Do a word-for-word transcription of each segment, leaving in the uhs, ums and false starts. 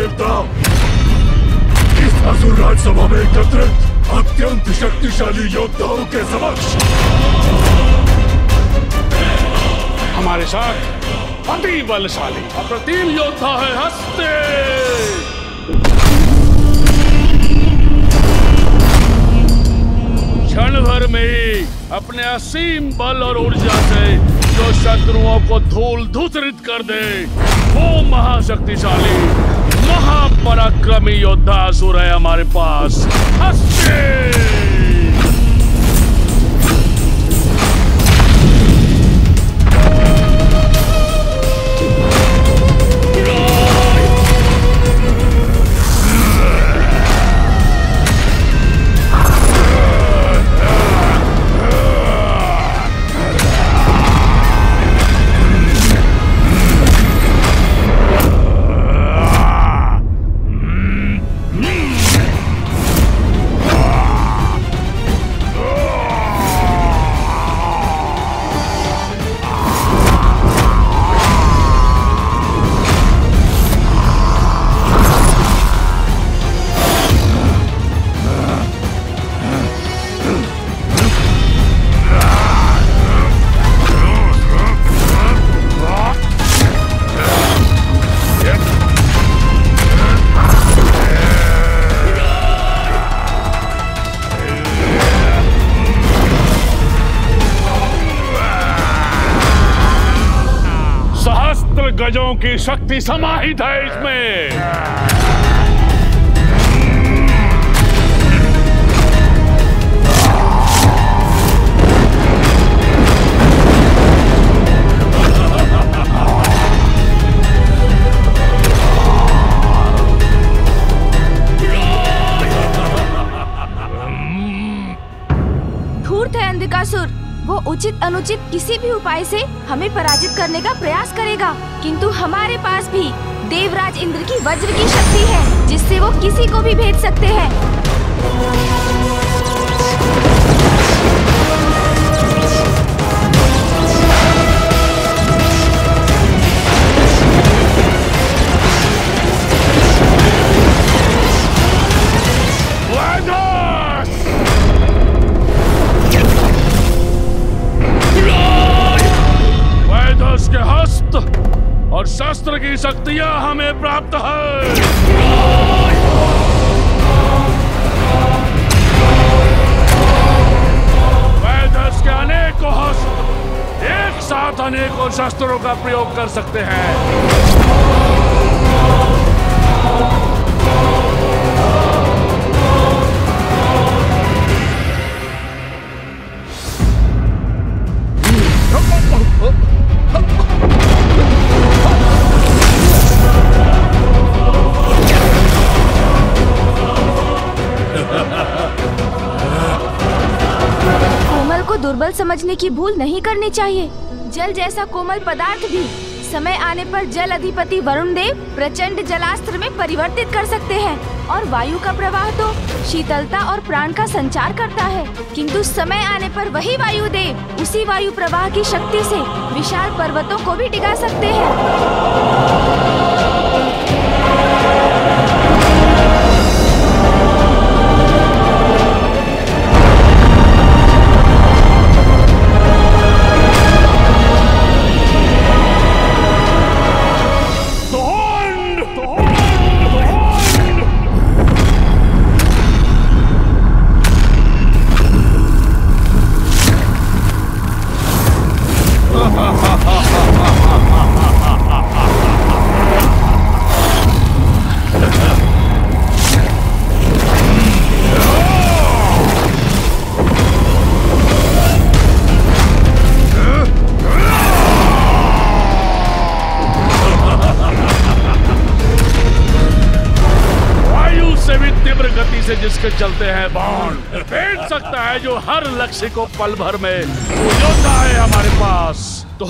देवता, इस असुर राजसभा में एकत्रित अत्यंत शक्तिशाली योद्धाओं के समक्ष हमारे साथ अति बलशाली अप्रतिम योद्धा है हस्ते। क्षण भर में ही अपने असीम बल और ऊर्जा से जो शत्रुओं को धूल धूसरित कर दे, वो महाशक्तिशाली महापराक्रमी योद्धा असुर है हमारे पास, हस्ते। गजों की शक्ति समाहित है इसमें। धूर्त है अंधकासुर, वो उचित अनुचित किसी भी उपाय से हमें पराजित करने का प्रयास करेगा, किंतु हमारे पास भी देवराज इंद्र की वज्र की शक्ति है, जिससे वो किसी को भी भेद सकते हैं। के हस्त और शस्त्र की शक्तियां हमें प्राप्त है। वैदस के अनेकों हस्त एक साथ अनेकों शस्त्रों का प्रयोग कर सकते हैं। दुर्बल समझने की भूल नहीं करनी चाहिए। जल जैसा कोमल पदार्थ भी समय आने पर जल अधिपति वरुण देव प्रचंड जलास्त्र में परिवर्तित कर सकते हैं, और वायु का प्रवाह तो शीतलता और प्राण का संचार करता है, किंतु समय आने पर वही वायु देव उसी वायु प्रवाह की शक्ति से विशाल पर्वतों को भी डिगा सकते हैं। जिसके चलते हैं बाण भेद सकता है जो हर लक्ष्य को पल भर में योद्धा है हमारे पास। तो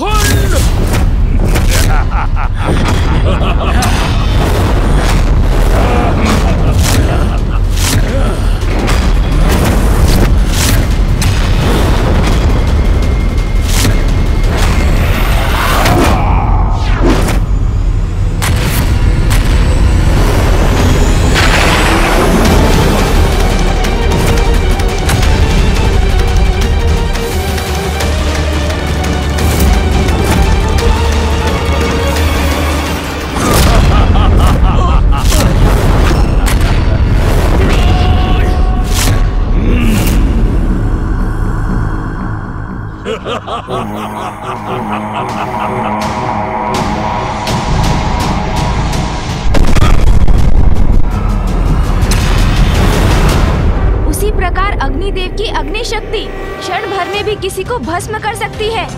उसी प्रकार अग्निदेव की अग्नि शक्ति क्षण भर में भी किसी को भस्म कर सकती है।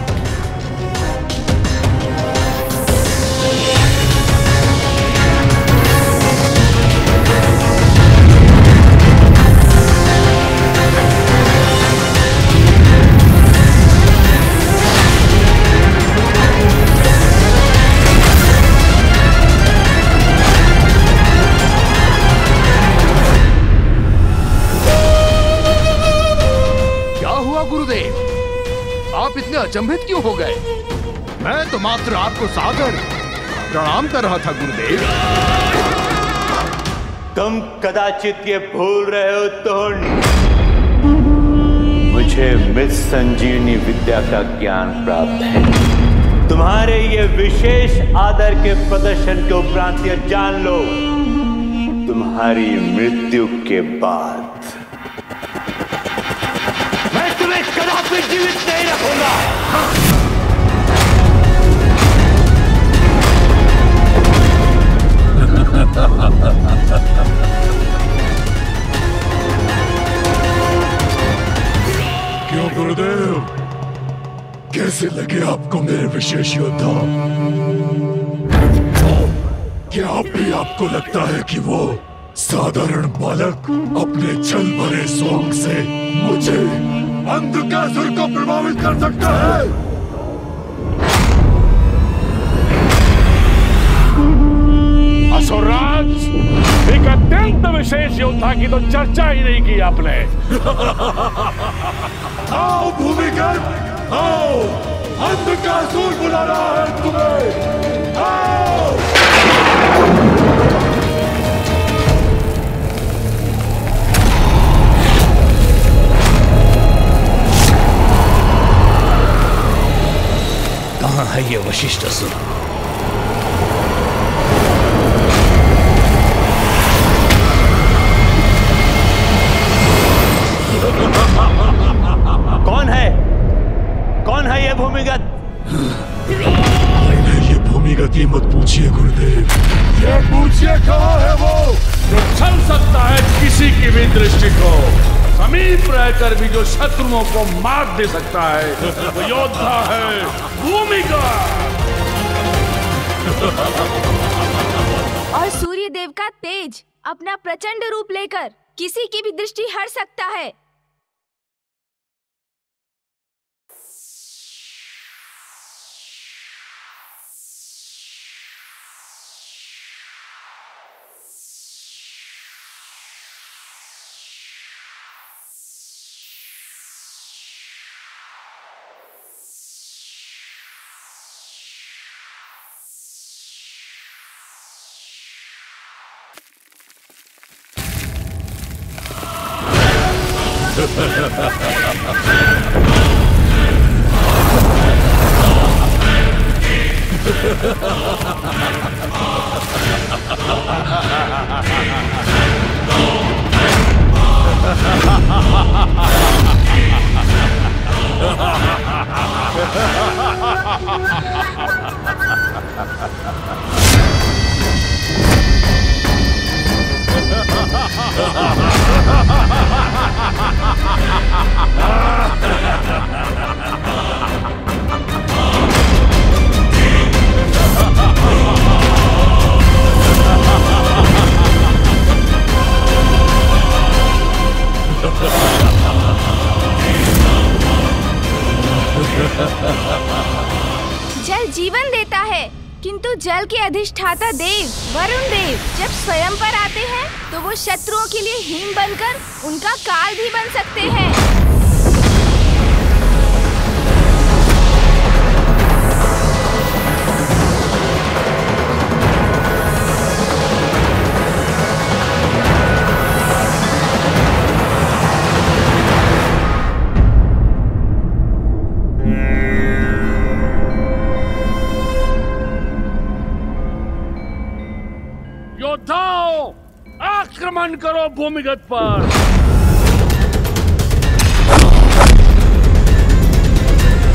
आप इतने अचंभित क्यों हो गए? मैं तो मात्र आपको सादर प्रणाम कर रहा था गुरुदेव। तुम कदाचित ये भूल रहे हो तोड़, मुझे मृत संजीवनी विद्या का ज्ञान प्राप्त है। तुम्हारे ये विशेष आदर के प्रदर्शन के उपरांत ये जान लो, तुम्हारी मृत्यु के बाद मैं कदापि जीवित नहीं रखूंगा। क्यों गुरुदेव, कैसे लगे आपको मेरे विशेष योद्धा? क्या अब भी आपको लगता है कि वो साधारण बालक अपने छल भरे स्वांग से मुझे अंधकासुर को प्रभावित कर सकता है? असुरराज, एक अत्यंत विशेष योद्धा की तो चर्चा ही नहीं की आपने। आओ भूमिगत, आओ, अंधकासुर बुला रहा है तुम्हें। आओ। कहाँ है ये वशिष्ठ असुर? कौन है? कौन है ये भूमिगत? नहीं, ये भूमिगत की मत पूछिए गुरुदेव, ये पूछिए कहाँ है वो जो छल सकता है किसी की भी दृष्टि को, समीप रहकर भी जो शत्रुओं को मार दे सकता है, वो योद्धा है भूमिगत। और सूर्य देव का तेज अपना प्रचंड रूप लेकर किसी की भी दृष्टि हर सकता है। जल जीवन देता है, किंतु जल के अधिष्ठाता देव वरुण देव जब स्वयं पर आते हैं तो वो शत्रुओं के लिए हिम बनकर उनका काल भी बन सकते हैं। योद्धाओं, आक्रमण करो भूमिगत पर।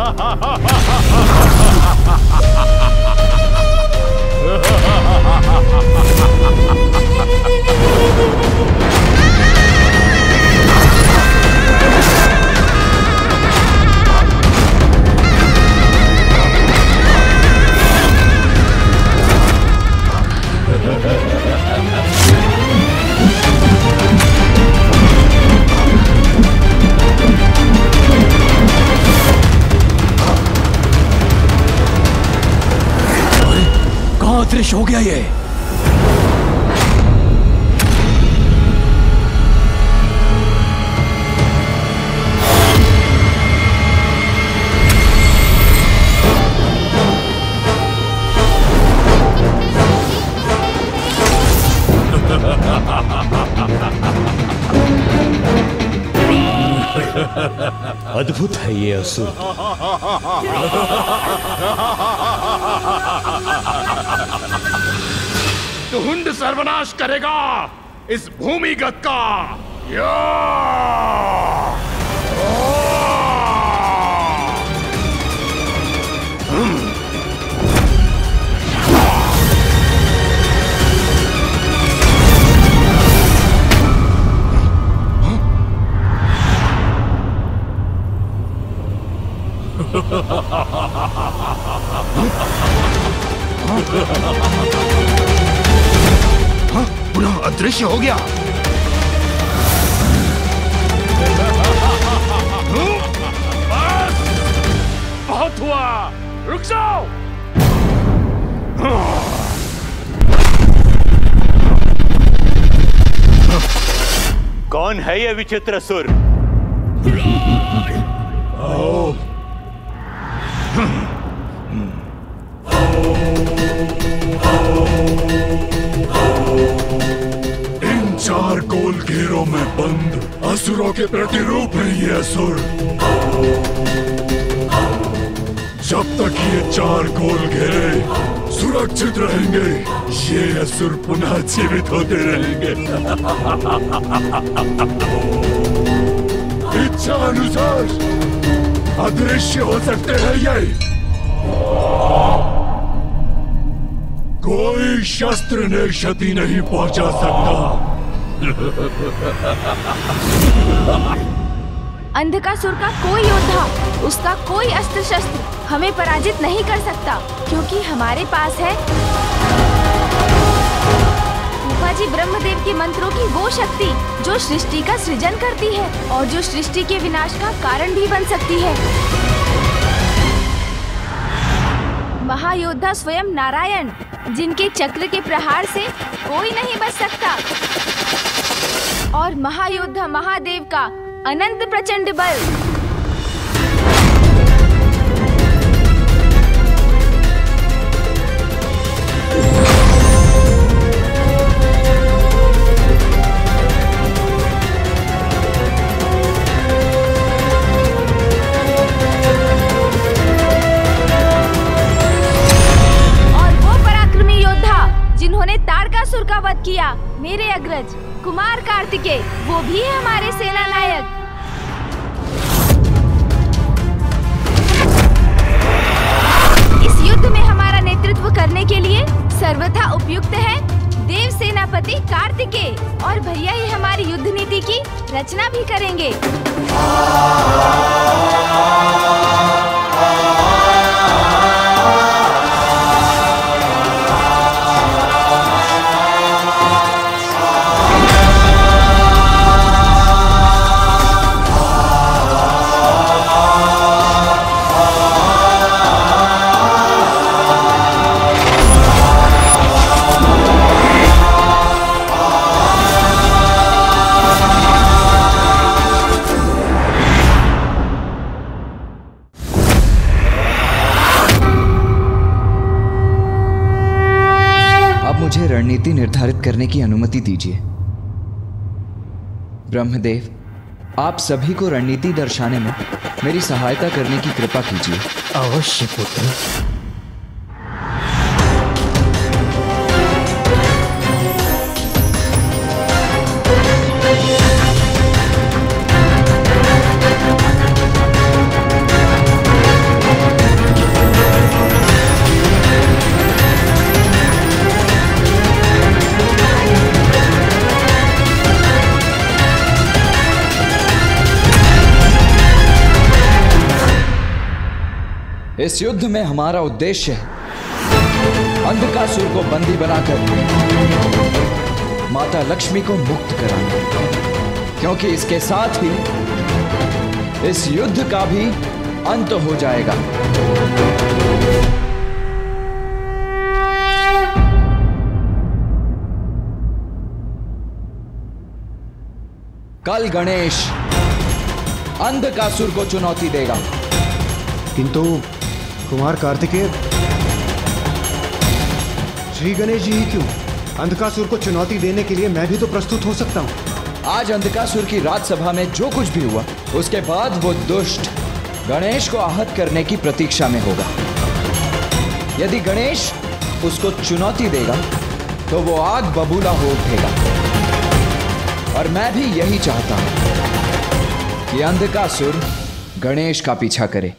अदृश्य हो गया ये। अद्भुत है ये असुर। तुहुंड सर्वनाश करेगा इस भूमिगत का। या! हाँ, पुनः अदृश्य हो गया। बस, बहुत हुआ, रुक जाओ। कौन है ये विचित्र असुर? आओ। इन चार गोल घेरों में बंद असुरों के प्रतिरूप है ये असुर। जब तक ये चार गोल घेरे सुरक्षित रहेंगे, ये असुर पुनः जीवित होते रहेंगे। इच्छा अनुसार अदृश्य हो सकते हैं ये। कोई शस्त्र ने क्षति नहीं पहुंचा सकता। अंधकासुर का कोई योद्धा, उसका कोई अस्त्र शस्त्र हमें पराजित नहीं कर सकता, क्योंकि हमारे पास है रूपाजी ब्रह्मदेव के मंत्रों की वो शक्ति जो सृष्टि का सृजन करती है और जो सृष्टि के विनाश का कारण भी बन सकती है। महायोद्धा स्वयं नारायण, जिनके चक्र के प्रहार से कोई नहीं बच सकता, और महायोद्धा महादेव का अनंत प्रचंड बल। जिन्होंने तारकासुर का वध किया, मेरे अग्रज कुमार कार्तिकेय, वो भी है हमारे सेना नायक। इस युद्ध में हमारा नेतृत्व करने के लिए सर्वथा उपयुक्त है देव सेनापति कार्तिकेय, और भैया ही हमारी युद्ध नीति की रचना भी करेंगे। रणनीति निर्धारित करने की अनुमति दीजिए। ब्रह्मदेव, आप सभी को रणनीति दर्शाने में मेरी सहायता करने की कृपा कीजिए। अवश्य पुत्र। इस युद्ध में हमारा उद्देश्य है अंधकासुर को बंदी बनाकर माता लक्ष्मी को मुक्त कराना, क्योंकि इसके साथ ही इस युद्ध का भी अंत हो जाएगा। कल गणेश अंधकासुर को चुनौती देगा। किंतु कुमार कार्तिकेय, श्री गणेश जी ही क्यों? अंधकासुर को चुनौती देने के लिए मैं भी तो प्रस्तुत हो सकता हूं। आज अंधकासुर की राजसभा में जो कुछ भी हुआ, उसके बाद वो दुष्ट गणेश को आहत करने की प्रतीक्षा में होगा। यदि गणेश उसको चुनौती देगा तो वो आग बबूला हो उठेगा, और मैं भी यही चाहता हूं कि अंधकासुर गणेश का पीछा करे।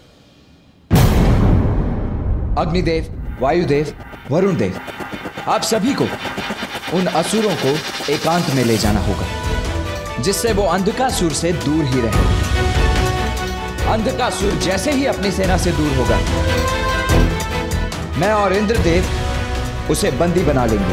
अग्निदेव, वायुदेव, वरुण देव, आप सभी को उन असुरों को एकांत में ले जाना होगा, जिससे वो अंधकासुर से दूर ही रहे। अंधकासुर जैसे ही अपनी सेना से दूर होगा, मैं और इंद्रदेव उसे बंदी बना लेंगे।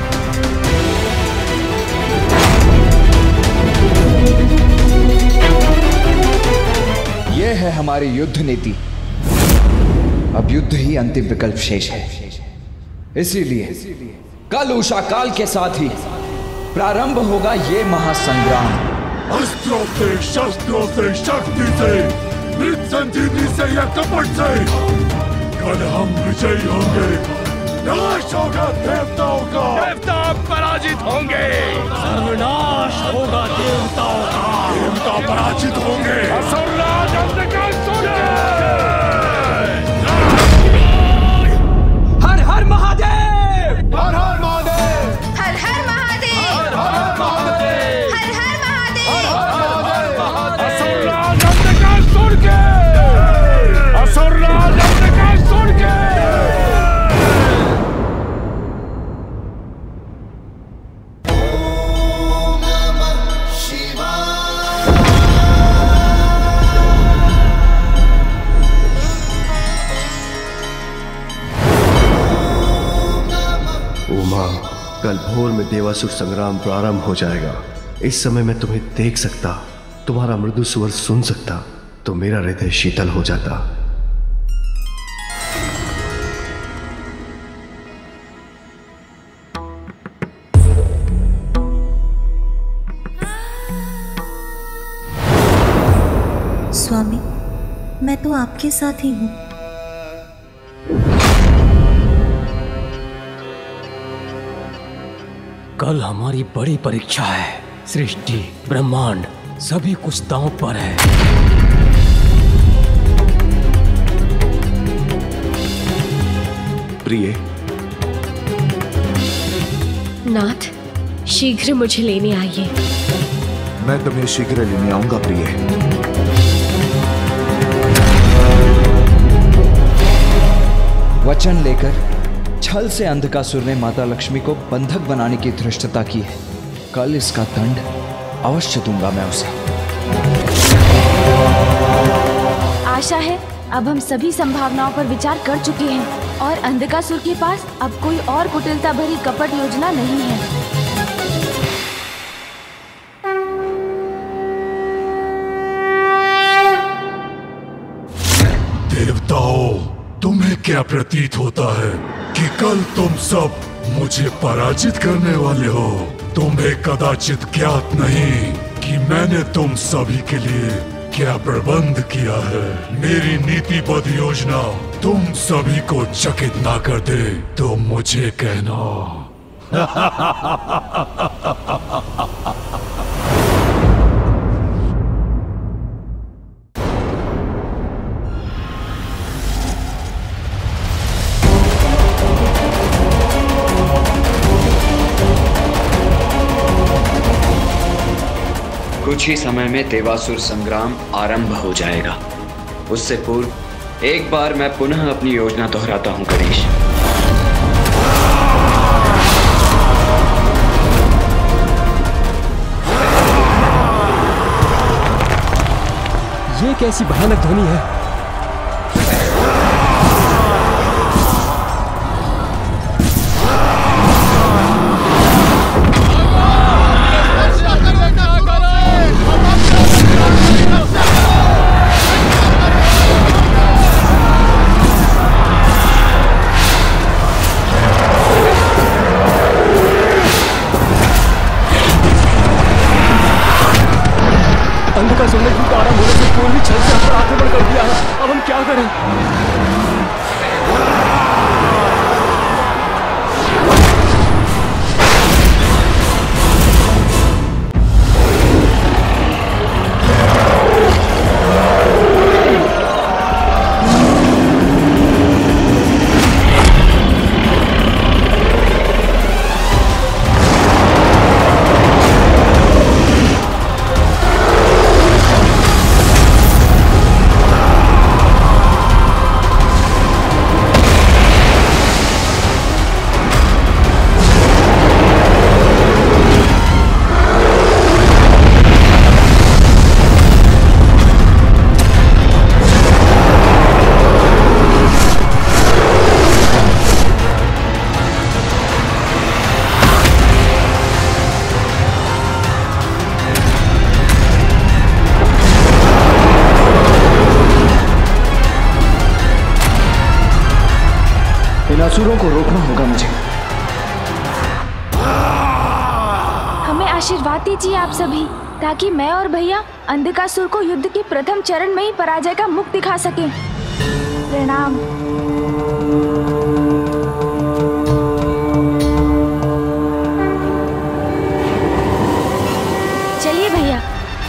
यह है हमारी युद्ध नीति। अब युद्ध ही अंतिम विकल्प शेष है। इसीलिए कल उषा काल के साथ ही प्रारंभ होगा ये महासंग्राम। अस्त्रों से, शस्त्रों से, शक्ति से, मृत संजीवनी से या कपट से, कल हम विजयी होंगे। नाश होगा देवताओं का, देवता पराजित होंगे। सर्वनाश होगा देवताओं का, देवता पराजित होंगे। असुरराज अंधकासुर के। हर हर महादेव, हर हर महादेव, हर हर महादेव, हर हर महादेव, हर हर महादेव। असुरराज अंधकासुर के, असुरराज अंधकासुर के। उमा, कल भोर में देवासुर संग्राम प्रारंभ हो जाएगा। इस समय मैं तुम्हें देख सकता, तुम्हारा मृदु स्वर सुन सकता, तो मेरा हृदय शीतल हो जाता। स्वामी, मैं तो आपके साथ ही हूँ। कल हमारी बड़ी परीक्षा है। सृष्टि, ब्रह्मांड, सभी कुछ दांव पर है। प्रिय, नाथ, शीघ्र मुझे लेने आइए। मैं तुम्हें शीघ्र लेने आऊंगा प्रिय। वचन लेकर छल से अंधकासुर ने माता लक्ष्मी को बंधक बनाने की धृष्टता की है। कल इसका दंड अवश्य दूंगा मैं उसे। आशा है अब हम सभी संभावनाओं पर विचार कर चुके हैं और अंधकासुर के पास अब कोई और कुटिलता भरी कपट योजना नहीं है। देवताओं, तुम्हें क्या प्रतीत होता है कि कल तुम सब मुझे पराजित करने वाले हो? तुम्हें कदाचित ज्ञात नहीं कि मैंने तुम सभी के लिए क्या प्रबंध किया है। मेरी नीतिबद्ध योजना तुम सभी को चकित ना कर दे तो मुझे कहना। कुछ ही समय में देवासुर संग्राम आरंभ हो जाएगा। उससे पूर्व एक बार मैं पुनः अपनी योजना दोहराता हूं गणेश। ये कैसी भयानक ध्वनि है? असुरों को रोकना होगा मुझे। हमें आशीर्वाद दीजिए आप सभी, ताकि मैं और भैया अंधकासुर को युद्ध के प्रथम चरण में ही पराजय का मुख दिखा सकें। प्रणाम। चलिए भैया।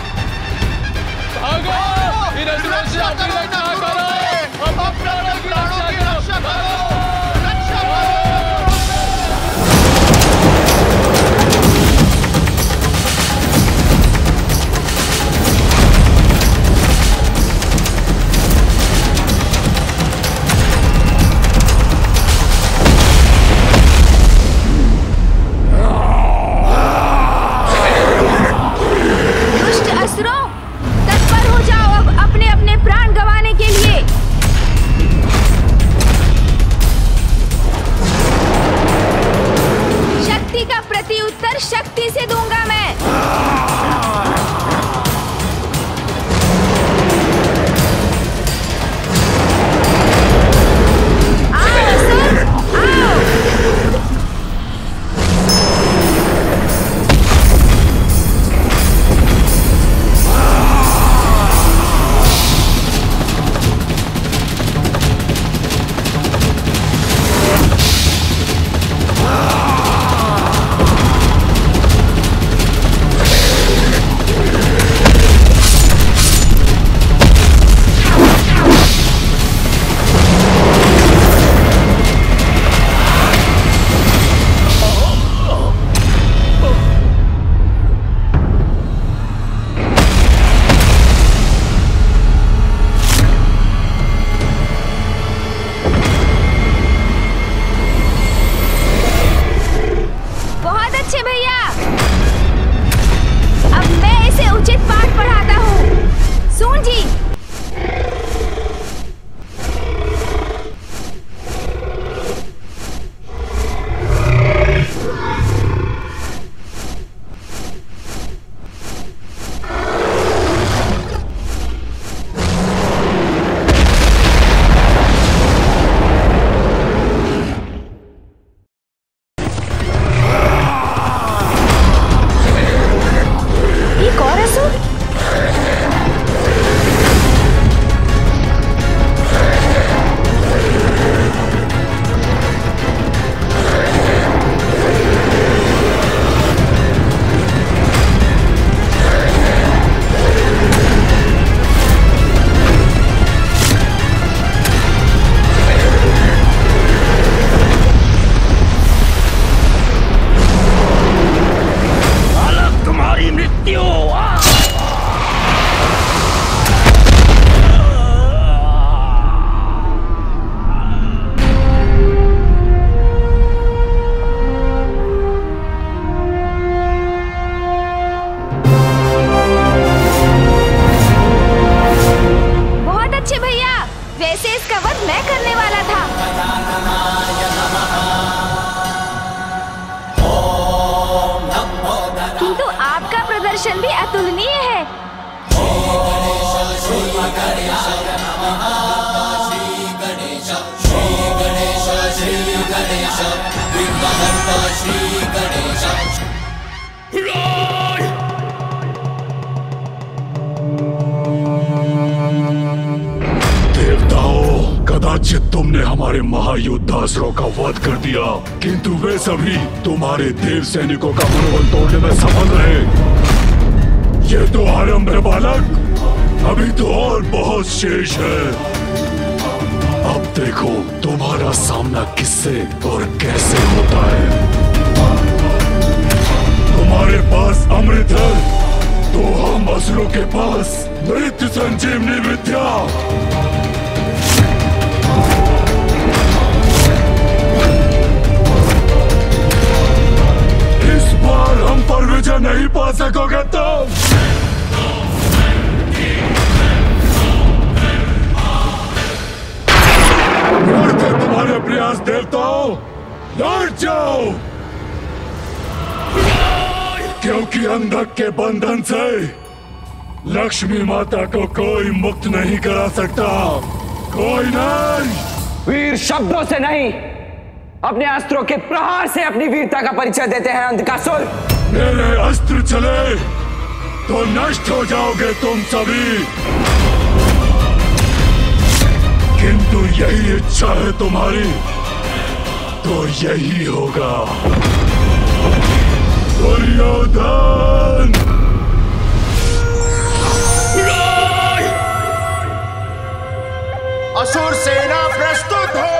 शक्ति से दूंगा मैं। आओ असुर, आओ। प्रदर्शन भी अतुलनीय है। देवताओं, कदाचित तुमने हमारे महायोद्धासुरों का वध कर दिया, किंतु वे सभी तुम्हारे देव सैनिकों का मनोबल तोड़ने में सफल रहे। ये तो आरंभ है बालक, अभी तो और बहुत शेष है। अब देखो तुम्हारा सामना किससे और कैसे होता है। तुम्हारे पास अमृत है तो हम असुरों के पास मृत्यु संजीवनी विद्या। इस बार हम पर विजय नहीं पा सकोगे तुम। लौटते तुम्हारे प्रयास देवताओं, लौट जाओ, क्योंकि अंधक के बंधन से लक्ष्मी माता को कोई मुक्त नहीं करा सकता, कोई नहीं। वीर शब्दों से नहीं, अपने अस्त्रों के प्रहार से अपनी वीरता का परिचय देते हैं अंधकासुर। मेरे अस्त्र चले तो नष्ट हो जाओगे तुम सभी, किंतु यही इच्छा है तुम्हारी तो यही होगा। दुर्योधन! असुर सेना प्रस्तुत हो।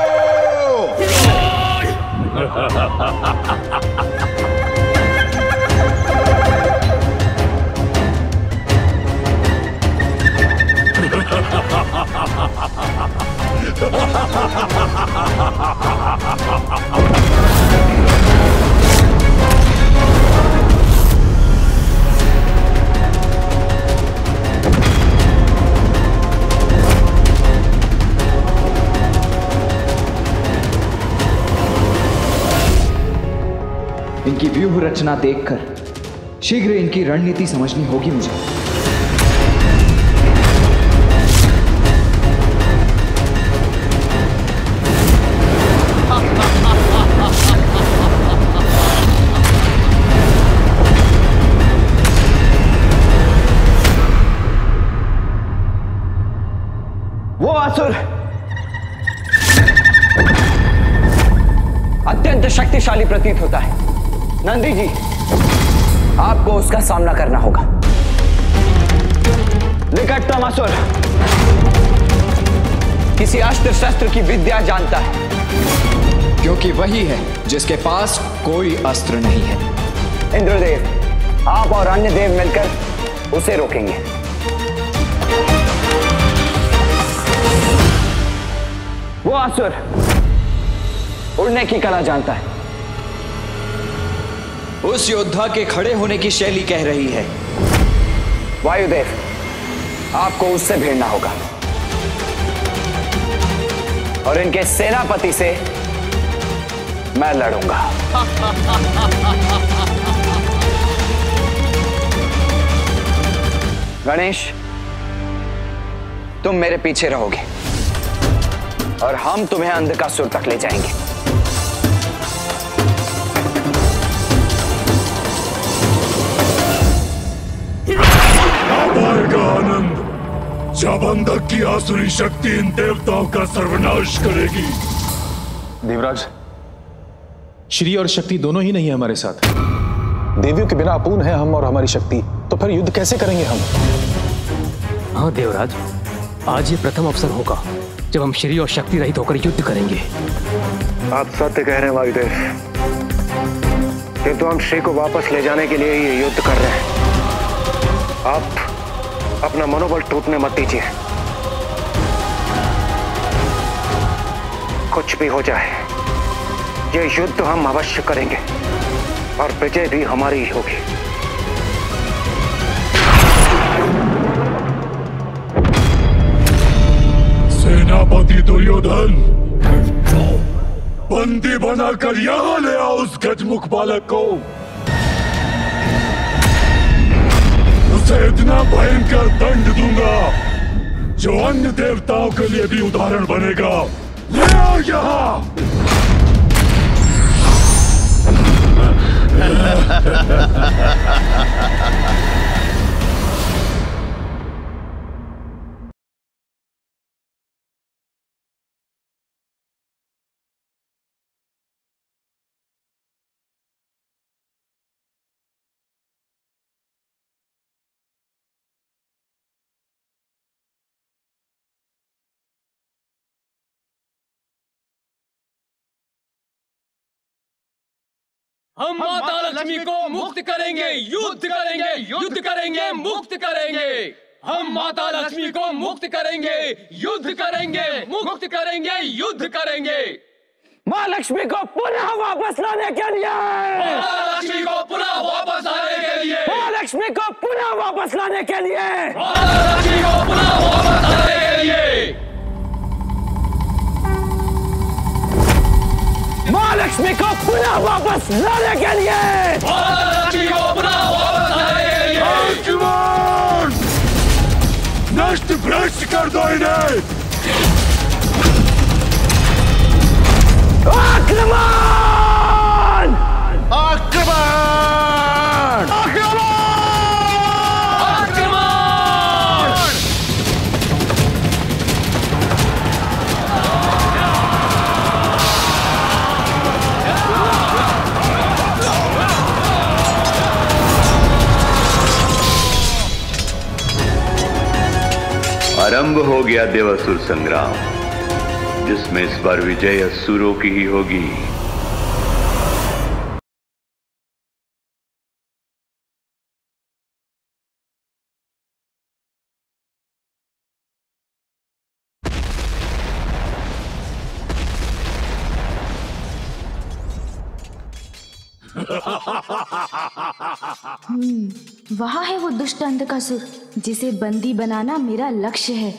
इनकी व्यूह रचना देखकर शीघ्र इनकी रणनीति समझनी होगी मुझे। वो असुर अत्यंत शक्तिशाली प्रतीत होता है। नंदी जी, आपको उसका सामना करना होगा। निकटतम असुर किसी अस्त्र शस्त्र की विद्या जानता है, क्योंकि वही है जिसके पास कोई अस्त्र नहीं है। इंद्रदेव, आप और अन्य देव मिलकर उसे रोकेंगे। वो असुर उड़ने की कला जानता है। उस योद्धा के खड़े होने की शैली कह रही है। वायुदेव, आपको उससे भिड़ना होगा और इनके सेनापति से मैं लड़ूंगा। गणेश, तुम मेरे पीछे रहोगे और हम तुम्हें अंधकासुर तक ले जाएंगे। आनंद, जब अंधक की आसुरी शक्ति इन देवताओं का सर्वनाश करेगी। देवराज, श्री और शक्ति दोनों ही नहीं है हमारे साथ। देवियों के बिना अपूर्ण है हम और हमारी शक्ति, तो फिर युद्ध कैसे करेंगे हम? हाँ देवराज, आज ये प्रथम अवसर होगा जब हम श्री और शक्ति रहित होकर युद्ध करेंगे। आप सत्य कह रहे हैं वायुदेव, किंतु हम श्री को वापस ले जाने के लिए ये युद्ध कर रहे हैं। आप अपना मनोबल टूटने मत दीजिए। कुछ भी हो जाए, ये युद्ध हम अवश्य करेंगे और विजय भी हमारी ही होगी। सेनापति दुर्योधन, बंदी बनाकर यहां ले आओ उस गजमुख बालक को। उसे इतना भयंकर दंड दूंगा जो अन्य देवताओं के लिए भी उदाहरण बनेगा। ले आओ यहाँ। हम माता लक्ष्मी को मुक्त करेंगे, युद्ध करेंगे, युद्ध करेंगे, मुक्त करेंगे। हम माता लक्ष्मी को मुक्त करेंगे, युद्ध करेंगे, मुक्त करेंगे, युद्ध करेंगे। माँ लक्ष्मी को पुनः वापस लाने के लिए, माता लक्ष्मी को पुनः वापस लाने के लिए, माँ लक्ष्मी को पुनः वापस लाने के लिए, माता लक्ष्मी को पुनः वापस लाने के लिए, माँ लक्ष्मी को पुनः वापस लाने के लिए, माता लक्ष्मी को पुनः वापस लाने के लिए। नष्ट भ्रष्ट कर दो इन्हें। आक्रमण! आक्रमण! आरंभ हो गया देवासुर संग्राम, जिसमें इस बार विजय असुरों की ही होगी। हम्म, वहाँ है वो दुष्ट अंधकासुर जिसे बंदी बनाना मेरा लक्ष्य है।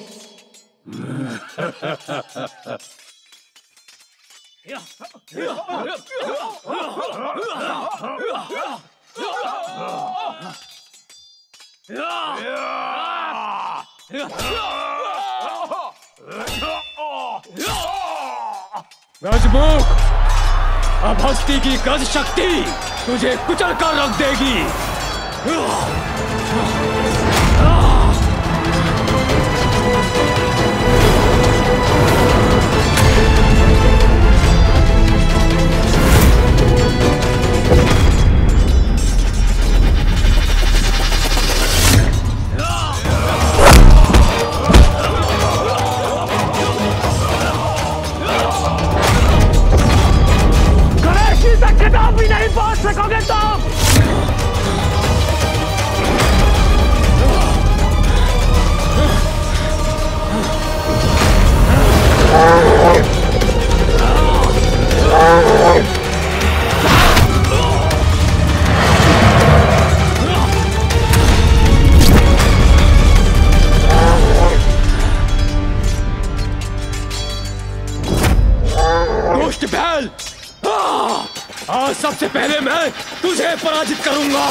गजमुख, अब हस्ती की गज शक्ति तुझे कुचल कर रख देगी। खिताब भी नहीं पहुंच सकोगे तुम। दुष्ट बैल, आज सबसे पहले मैं तुझे पराजित करूंगा।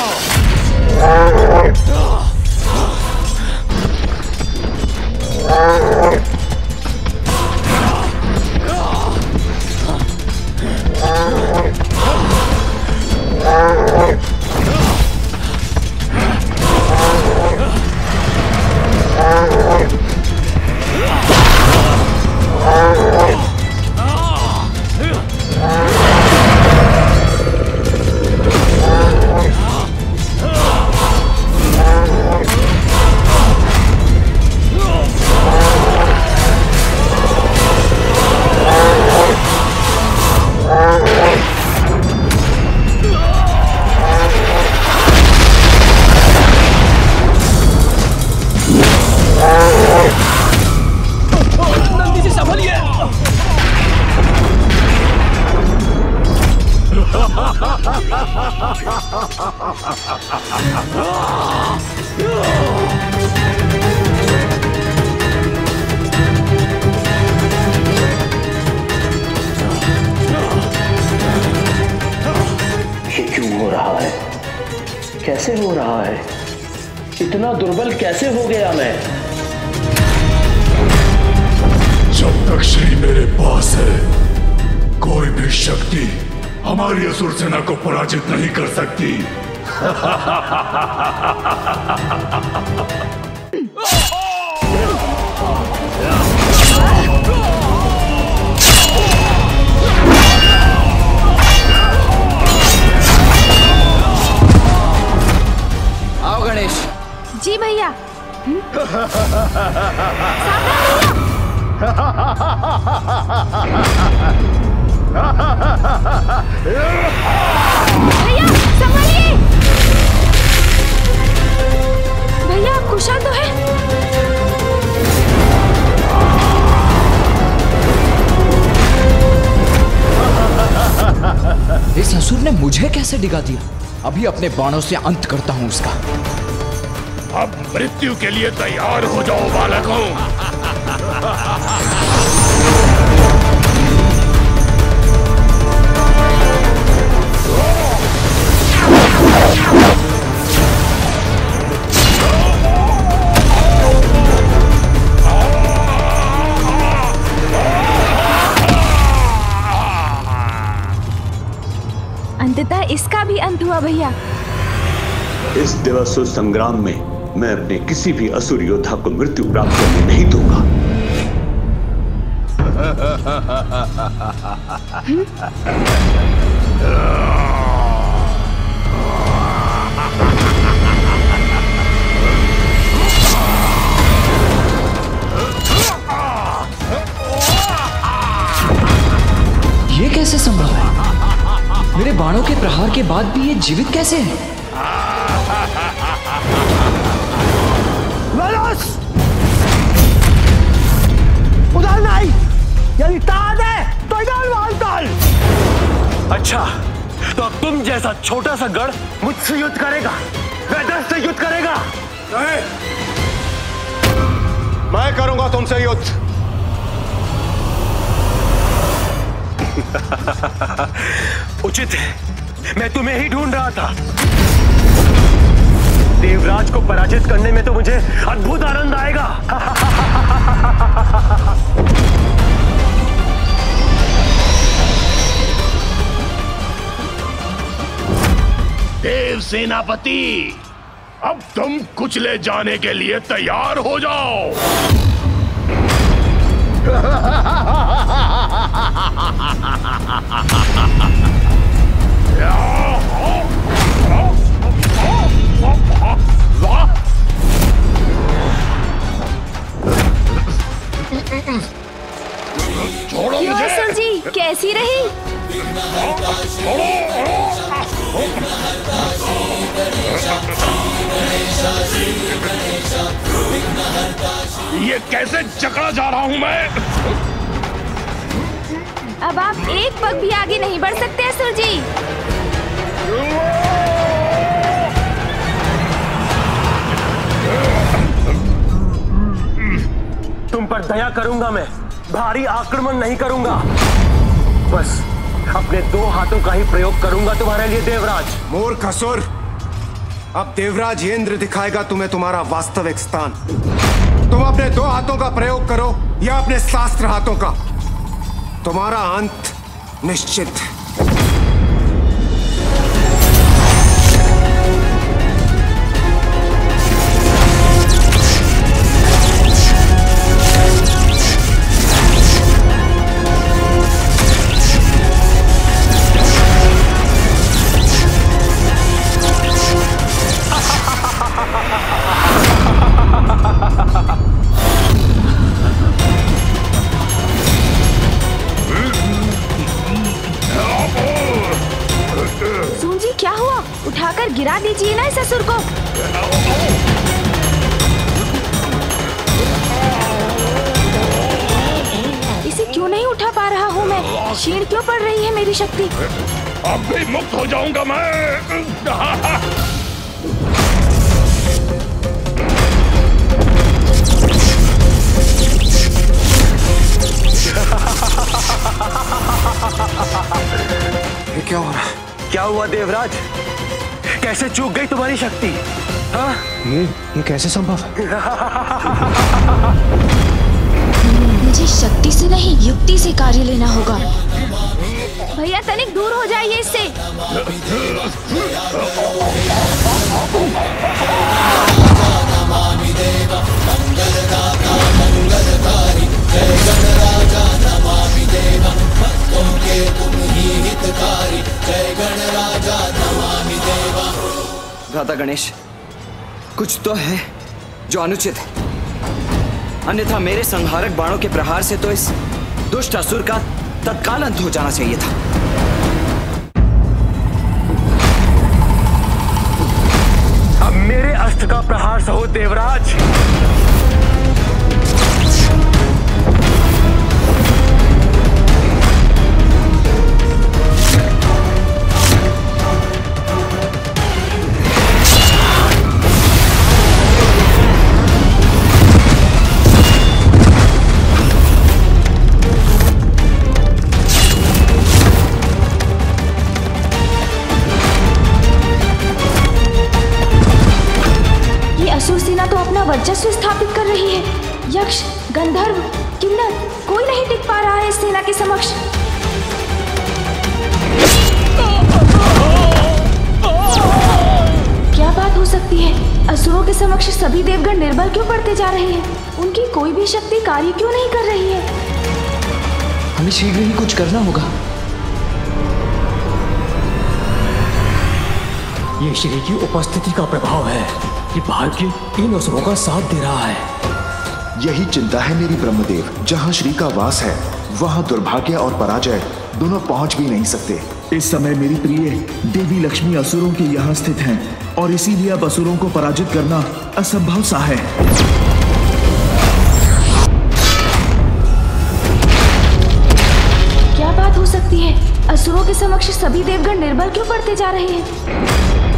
नंदी जी संभलिए। ये क्यों हो रहा है? कैसे हो रहा है? इतना दुर्बल कैसे हो गया मैं? जब तक श्री मेरे पास है, कोई भी शक्ति हमारी असुर सेना को पराजित नहीं कर सकती। आओ गणेश। जी भैया। Yeah! भैया संभालिए। भैया कुशल तो है। इस असुर ने मुझे कैसे डिगा दिया? अभी अपने बाणों से अंत करता हूं उसका। अब मृत्यु के लिए तैयार हो जाओ बालकों। अंततः इसका भी अंत हुआ भैया। इस देवासुर संग्राम में मैं अपने किसी भी असुर योद्धा को मृत्यु प्राप्त करने नहीं दूंगा। ये कैसे संभव है? मेरे बाणों के प्रहार के बाद भी ये जीवित कैसे है? उधर नहीं, यदि ताद है तो इधर वाल ताल। अच्छा, तो अब तुम जैसा छोटा सा गढ़ मुझसे युद्ध करेगा, वेदस से युद्ध करेगा? नहीं, मैं करूंगा तुमसे युद्ध। उचित है, मैं तुम्हें ही ढूंढ रहा था। देवराज को पराजित करने में तो मुझे अद्भुत आनंद आएगा। देव सेनापति, अब तुम कुचले जाने के लिए तैयार हो जाओ। छोड़ो मुझे। असुर जी कैसी रही? ये कैसे जकड़ा जा रहा हूं मैं? अब आप एक पग भी आगे नहीं बढ़ सकते असुर जी। तुम पर दया करूंगा मैं, भारी आक्रमण नहीं करूंगा। बस अपने दो हाथों का ही प्रयोग करूंगा तुम्हारे लिए देवराज। मूर्ख असुर, अब देवराज इंद्र दिखाएगा तुम्हें तुम्हारा वास्तविक स्थान। तुम अपने दो हाथों का प्रयोग करो या अपने शास्त्र हाथों का, तुम्हारा अंत निश्चित है। उठाकर गिरा दीजिए ना इस असुर को। इसे क्यों नहीं उठा पा रहा हूँ मैं? क्षीण क्यों पड़ रही है मेरी शक्ति? अब भी मुक्त हो जाऊंगा मैं। ये क्या हो रहा है? क्या हुआ देवराज? कैसे चूक गई तुम्हारी शक्ति? हाँ? ये ये कैसे संभव है? मुझे शक्ति से नहीं युक्ति से कार्य लेना होगा। भैया तनिक दूर हो जाइए इससे। भ्राता गणेश, कुछ तो है जो अनुचित है, अन्यथा मेरे संहारक बाणों के प्रहार से तो इस दुष्ट असुर का तत्काल अंत हो जाना चाहिए था। अस्त्र का प्रहार सहो देवराज। वर्चस्व स्थापित कर रही है। यक्ष, गंधर्व, किन्नर, कोई नहीं टिक पा रहा है इस सेना के समक्ष। क्या बात हो सकती है? असुरों के समक्ष सभी देवगण निर्बल क्यों पड़ते जा रहे हैं? उनकी कोई भी शक्ति कार्य क्यों नहीं कर रही है? हमें शीघ्र ही कुछ करना होगा। ये श्री की उपस्थिति का प्रभाव है कि भाग्य इन असुरों का साथ दे रहा है। यही चिंता है मेरी ब्रह्मदेव। जहाँ श्री का वास है वहाँ दुर्भाग्य और पराजय दोनों पहुँच भी नहीं सकते। इस समय मेरी प्रिय देवी लक्ष्मी असुरों के यहाँ स्थित हैं और इसीलिए अब असुरों को पराजित करना असंभव सा है। क्या बात हो सकती है? असुरों के समक्ष सभी देवगण निर्बल क्यों पड़ते जा रहे हैं?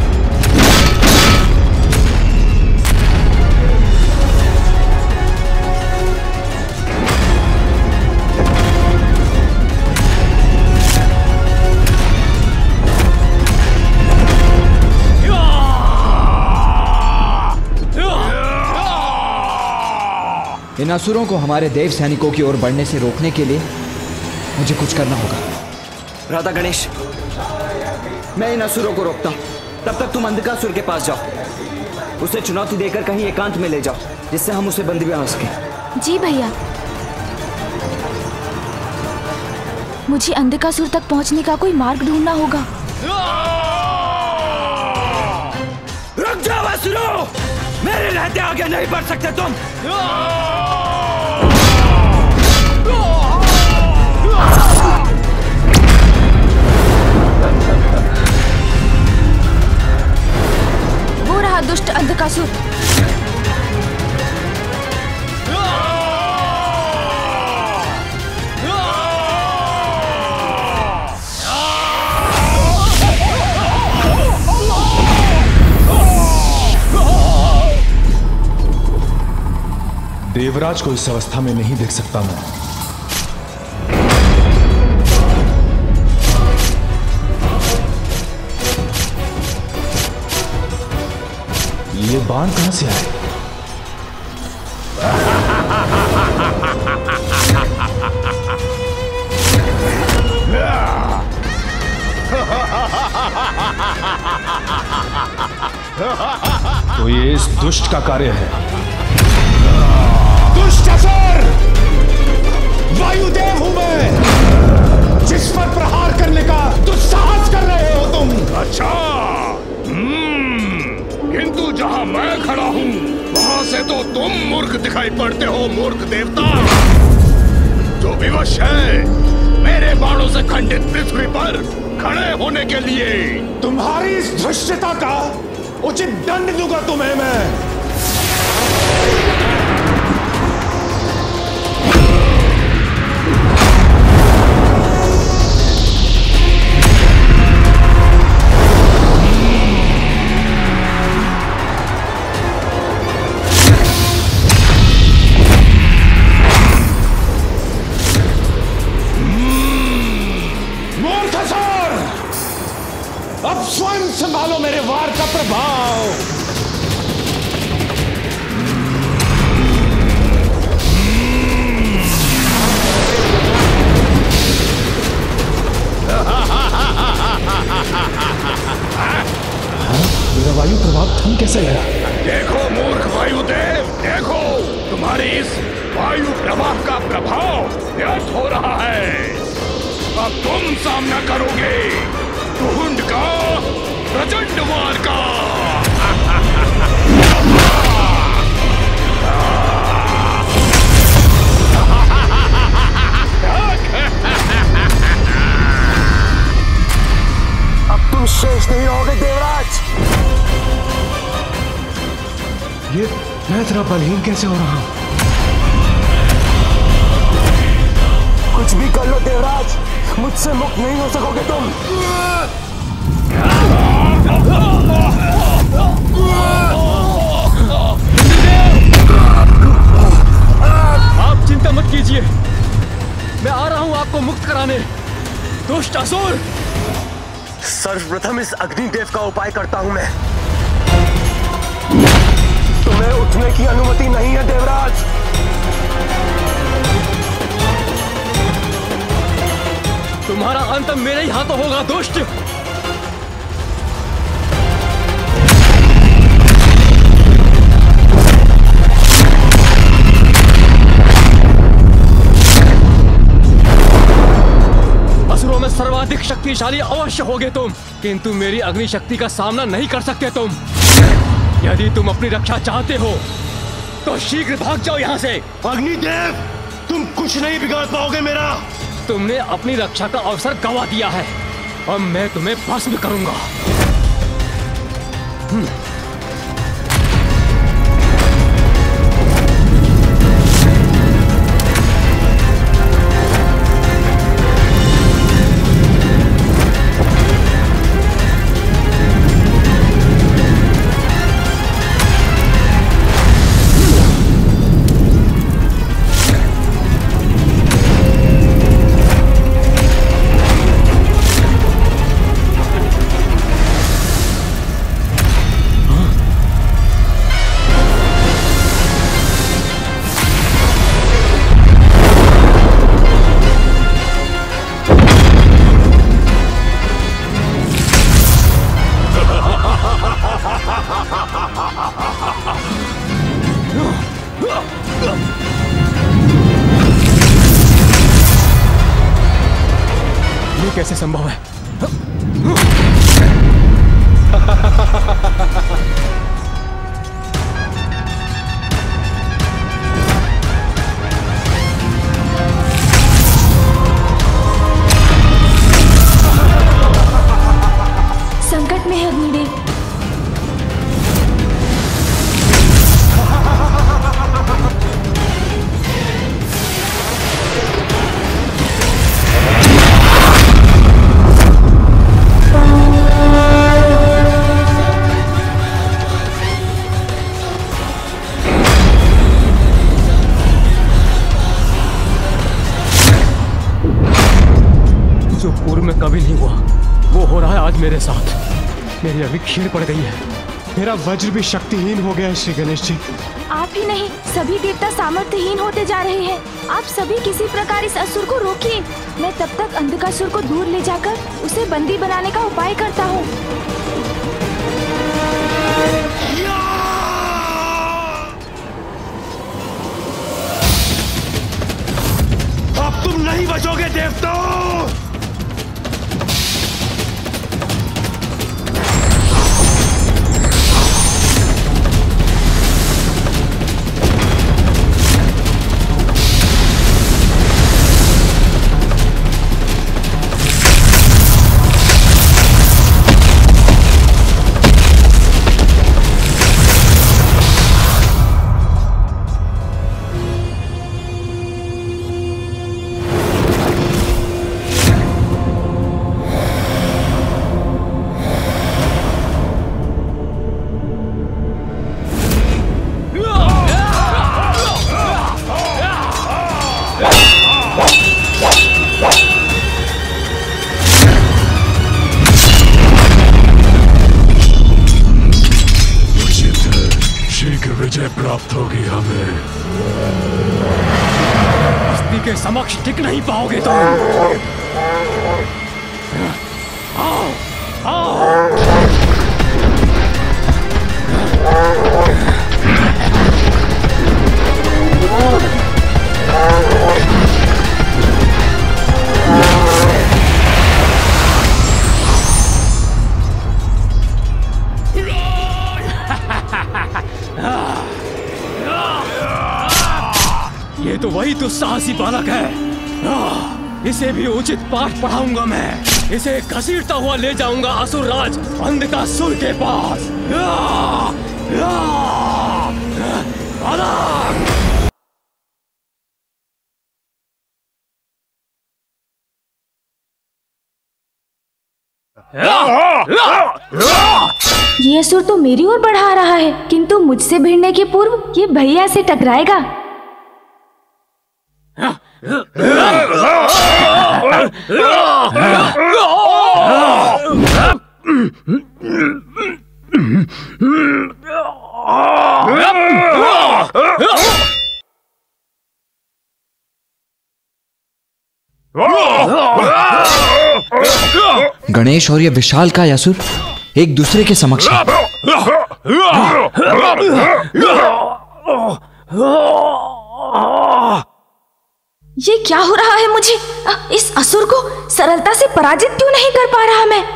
इन असुरों को हमारे देव सैनिकों की ओर बढ़ने से रोकने के लिए मुझे कुछ करना होगा। राधा गणेश, मैं इन असुरों को रोकता हूँ। तब तक तुम अंधकासुर के पास जाओ, उसे चुनौती देकर कहीं एकांत में ले जाओ जिससे हम उसे बंदी बना सकें। जी भैया। मुझे अंधकासुर तक पहुंचने का कोई मार्ग ढूंढना होगा। रुक जाओ असुरों, मेरे रहते आगे नहीं बढ़ सकते तुम। वो रहा दुष्ट अंधकासुर। देवराज को इस अवस्था में नहीं देख सकता मैं। ये बाण कहां से आए? तो ये इस दुष्ट का कार्य है। दुष्ट असुर! वायुदेव हूं मैं, जिस पर प्रहार करने का दुस्साहस कर रहे हो तुम। अच्छा, किंतु जहां मैं खड़ा हूं वहां से तो तुम मूर्ख दिखाई पड़ते हो। मूर्ख देवता जो विवश है मेरे बाणों से खंडित पृथ्वी पर खड़े होने के लिए। तुम्हारी इस धृष्टता का उचित दंड दूंगा तुम्हें मैं। अब स्वयं संभालो मेरे वार का प्रभाव। मेरा वायु प्रभाव थम कैसे गया? देखो मूर्ख वायुदेव, देखो तुम्हारी इस वायु प्रभाव का प्रभाव व्यर्थ हो रहा है। अब तुम सामना करोगे ढूंढ का प्रचंड वार का। अब तुम शेष नहीं रहोगे देवराज। ये मैं इतना बलहीन कैसे हो रहा हूँ? कुछ भी कर लो देवराज, मुझसे मुक्त नहीं हो सकोगे तुम। आप चिंता मत कीजिए, मैं आ रहा हूं आपको मुक्त कराने। दुष्ट असुर, सर्वप्रथम इस अग्निदेव का उपाय करता हूं मैं। तुम्हें उठने की अनुमति नहीं है देवराज। तुम्हारा अंत मेरे ही हाथों होगा दुष्ट। असुरों में सर्वाधिक शक्तिशाली अवश्य होगे तुम, किंतु मेरी अग्नि शक्ति का सामना नहीं कर सकते तुम। यदि तुम अपनी रक्षा चाहते हो तो शीघ्र भाग जाओ यहाँ से। अग्निदेव, तुम कुछ नहीं बिगाड़ पाओगे मेरा। तुमने अपनी रक्षा का अवसर गंवा दिया है, अब मैं तुम्हें भस्म करूंगा। कैसे संभव है? संकट में है अग्निदेव। कभी नहीं हुआ वो हो रहा है आज मेरे साथ। मेरी अभी खीर पड़ गई है। मेरा वज्र भी शक्तिहीन हो गया है श्री गणेश जी। आप ही नहीं, सभी देवता सामर्थ्यहीन होते जा रहे हैं। आप सभी किसी प्रकार इस असुर को रोकिए। मैं तब तक अंधकासुर को दूर ले जाकर उसे बंदी बनाने का उपाय करता हूँ। अब तुम नहीं बचोगे देवताओं। प्राप्त होगी हमें। हस्ती के समक्ष टिक नहीं पाओगे तुम। आओ, आओ। ये तो वही दुस्साहसी बालक है। इसे भी उचित पाठ पढ़ाऊंगा मैं। इसे घसीटता हुआ ले जाऊंगा असुर राज अंधकासुर के पास। ये असुर तो मेरी ओर बढ़ा रहा है, किंतु मुझसे भिड़ने के पूर्व ये भैया से टकराएगा। गणेश और ये विशालकाय असुर एक दूसरे के समक्ष हैं। ये क्या हो रहा है मुझे? इस असुर को सरलता से पराजित क्यों नहीं कर पा रहा मैं?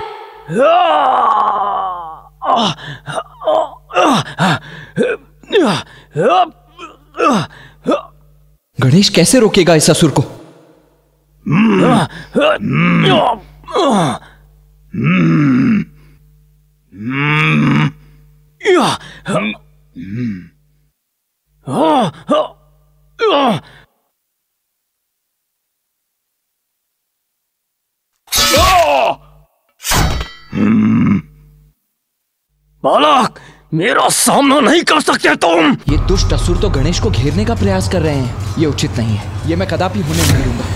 गणेश कैसे रोकेगा इस असुर को? बालक, मेरा सामना नहीं कर सकते तुम। ये दुष्ट असुर तो गणेश को घेरने का प्रयास कर रहे हैं। ये उचित नहीं है, ये मैं कदापि होने नहीं दूंगा।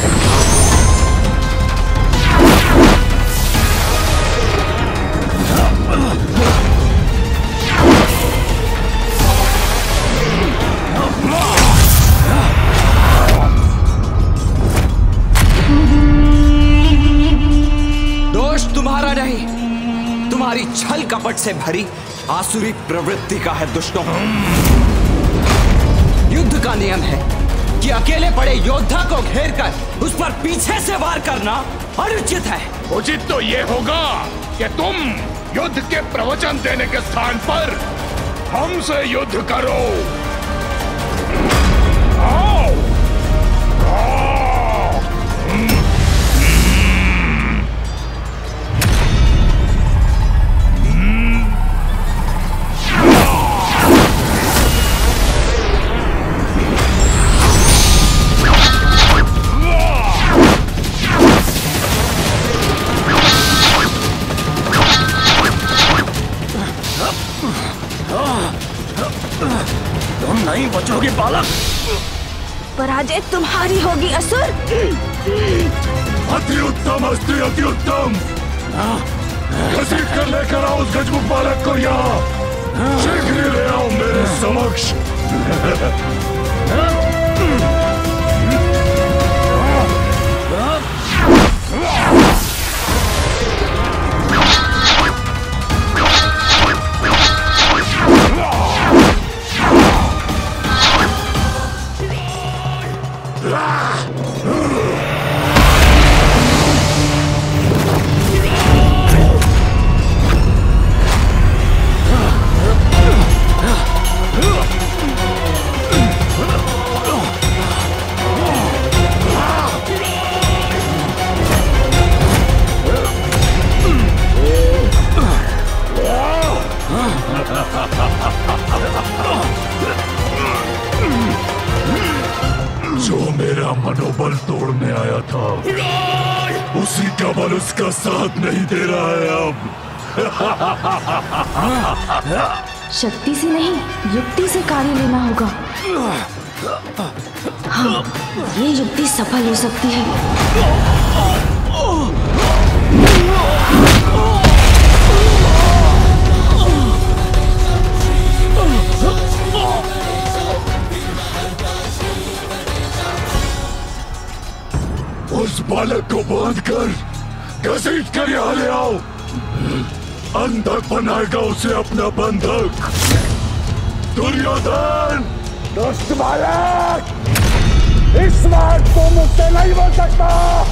दोष तुम्हारा नहीं, तुम्हारी छल कपट से भरी आसुरी प्रवृत्ति का है दुष्टों। युद्ध का नियम है कि अकेले पड़े योद्धा को घेरकर उस पर पीछे से वार करना अनुचित है। उचित तो ये होगा कि तुम युद्ध के प्रवचन देने के स्थान पर हमसे युद्ध करो। आओ। आओ। तुम नहीं बचोगे बालक। पराजय तुम्हारी होगी असुर। अति उत्तम अस्ति, अति उत्तम। घसीट कर लेकर आओ उस गजमुख बालक को यहाँ। शीघ्र ले आओ मेरे समक्ष। जो मेरा मनोबल तोड़ने आया था, उसी का बल उसका साथ नहीं दे रहा है अब। शक्ति से नहीं, युक्ति से कार्य लेना होगा। हाँ, ये युक्ति सफल हो सकती है। उस बालक को बांध कर घसीट कर यहाँ ले आओ। अंधक बनाएगा उसे अपना बंधक। दुर्योधन! दुष्ट बालक, इस बार तो मुझसे नहीं बच सकता।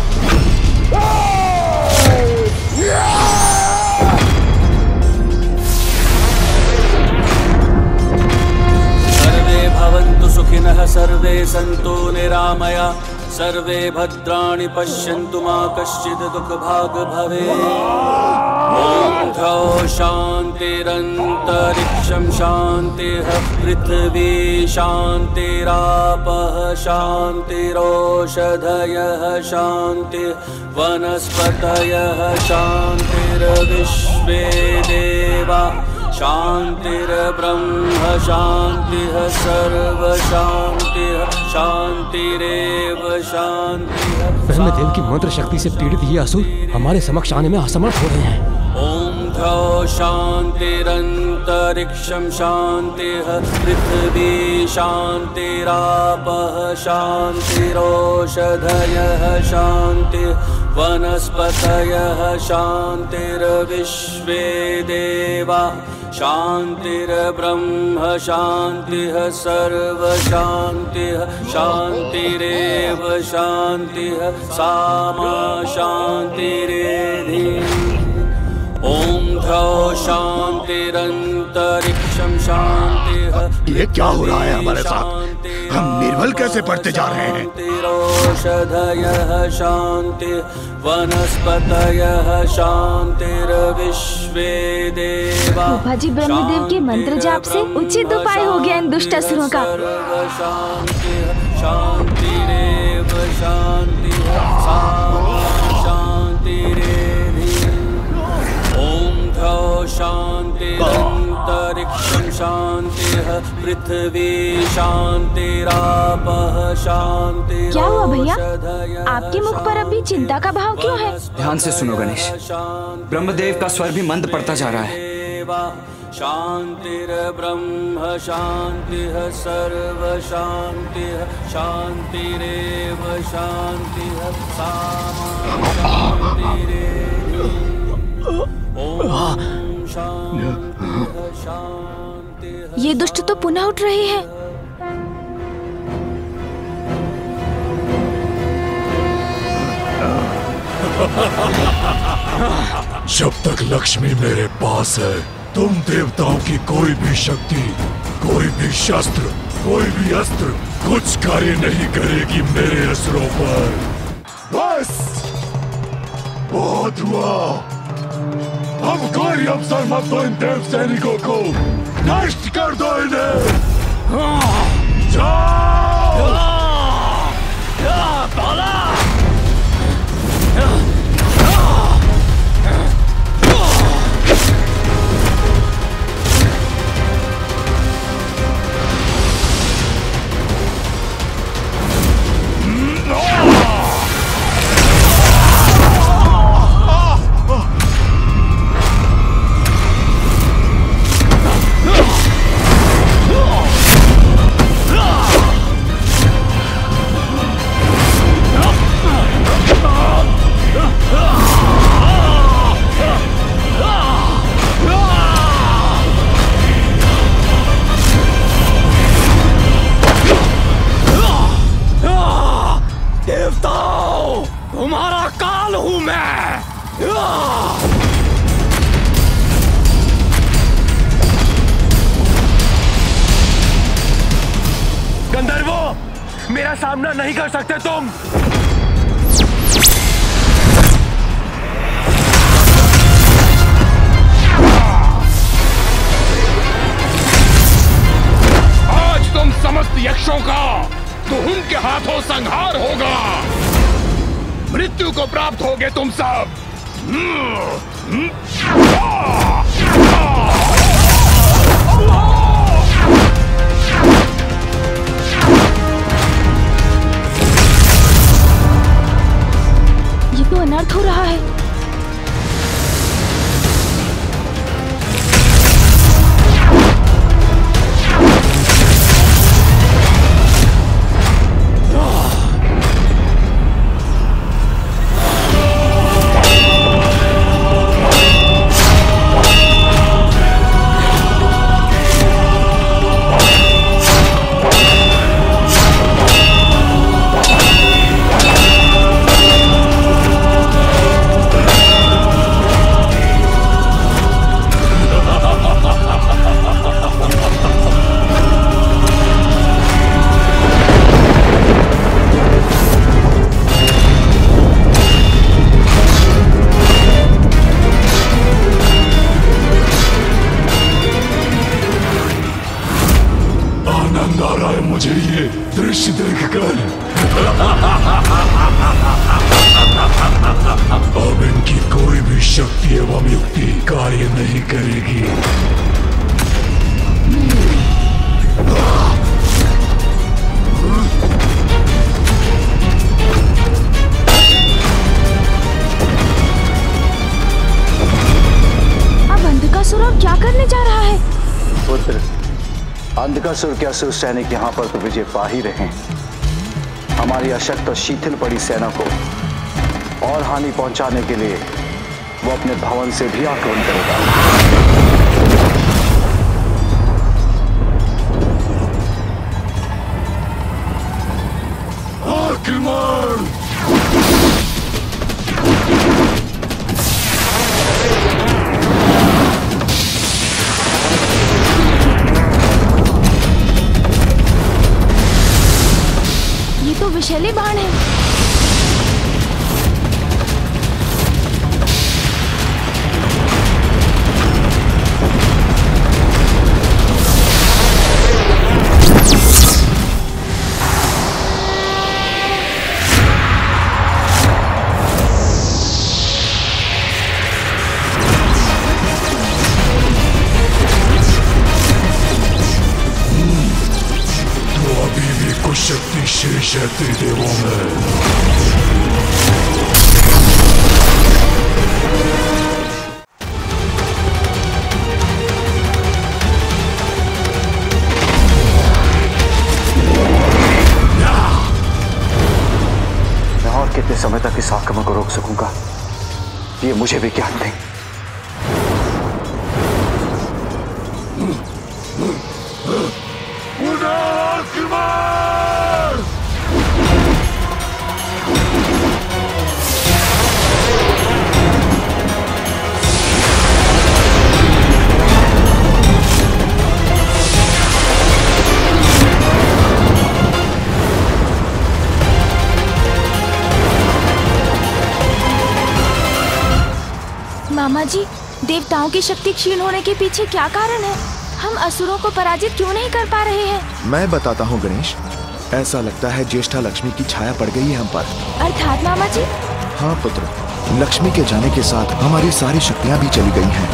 सर्वे भवन्तु सुखिनः, सर्वे सन्तु निरामया, सर्वे भद्राणि पश्यन्तु मा कश्चित् दुःखभाग् भवेत्। शांतिरंतरिक्षं शांतिः पृथ्वी शांतिरापः शांतिरोषधयः शांति वनस्पतयः शांतिर्विश्वे देवा शांतिर्ब्रह्म शांतिः सर्व शांतिः शांतिरेव शांतिः। ब्रह्मदेव की मंत्र शक्ति से पीड़ित ये असुर हमारे समक्ष आने में असमर्थ हो रहे हैं। ओम द्यौ शांतिरंतरिक्षं शांतिः पृथ्वी शांतिरापः शांतिरोषधयः शांति वनस्पतयः शांतिर्विश्वे देवा शांतिर्ब्रह्म शांतिः सर्व शांतिः शांतिरेव शांतिः सामा शांतिरेधि। ओम द्यौ शांतिरंतरिक्षं शांतिः। ये क्या हो रहा है हमारे साथ? हम निर्बल कैसे पढ़ते जा रहे हैं? शांतिरोषधयः शांति वनस्पतयः शांतिर्विश्वे देवा। रूपाजी ब्रह्मदेव के मंत्र जाप से उचित उपाय हो गया इन दुष्ट असुरों का। शांतिरेव शांतिः सामा शांतिरेधि। ओम द्यौ शांतिरंतरिक्षं शांतिः पृथ्वी शांतिरापः शांति। क्या हुआ भैया? आपके मुख पर अभी चिंता का भाव क्यों है? ध्यान से सुनो गणेश, ब्रह्मदेव का स्वर भी मंद पड़ता जा रहा है। शांतिर्ब्रह्म शांतिः सर्व शांतिः शांतिरेव शांतिः सामा शांतिरेधि। ओम शांतिः शांतिः। ये दुष्ट तो पुनः उठ रहे हैं। जब तक लक्ष्मी मेरे पास है, तुम देवताओं की कोई भी शक्ति, कोई भी शस्त्र, कोई भी अस्त्र कुछ कार्य नहीं करेगी मेरे असुरों पर। बस बहुत हुआ। अब कोई अवसर मत दो इन देव सैनिकों को। नष्ट कर दो इन्हें। जाओ। तुम्हारा काल हूं मैं। गंधर्वों, मेरा सामना नहीं कर सकते तुम। आज तुम समस्त यक्षों का तो उनके हाथों संहार होगा। मृत्यु को प्राप्त होगे तुम सब। ये तो अनर्थ हो रहा है। अंधकासुर के असुर सैनिक यहाँ पर तो विजय पा ही रहे हैं। हमारी अशक्त और शिथिल पड़ी सेना को और हानि पहुंचाने के लिए वो अपने भवन से भी आक्रमण करेगा। ये तो विषैले बाण है। शक्ति शेष है त्रिदेवों में। मैं और कितने समय तक इस आक्रमण को रोक सकूंगा, ये मुझे भी ज्ञात नहीं। मामा जी, देवताओं की शक्ति क्षीण होने के पीछे क्या कारण है? हम असुरों को पराजित क्यों नहीं कर पा रहे हैं? मैं बताता हूँ गणेश, ऐसा लगता है ज्येष्ठा लक्ष्मी की छाया पड़ गई है हम पर। अर्थात मामा जी? हाँ पुत्र, लक्ष्मी के जाने के साथ हमारी सारी शक्तियाँ भी चली गई हैं।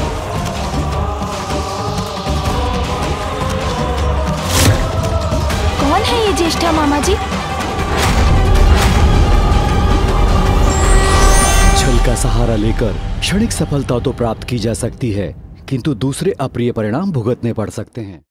कौन है ये ज्येष्ठा मामा जी? छल का सहारा लेकर क्षणिक सफलता तो प्राप्त की जा सकती है, किंतु दूसरे अप्रिय परिणाम भुगतने पड़ सकते हैं।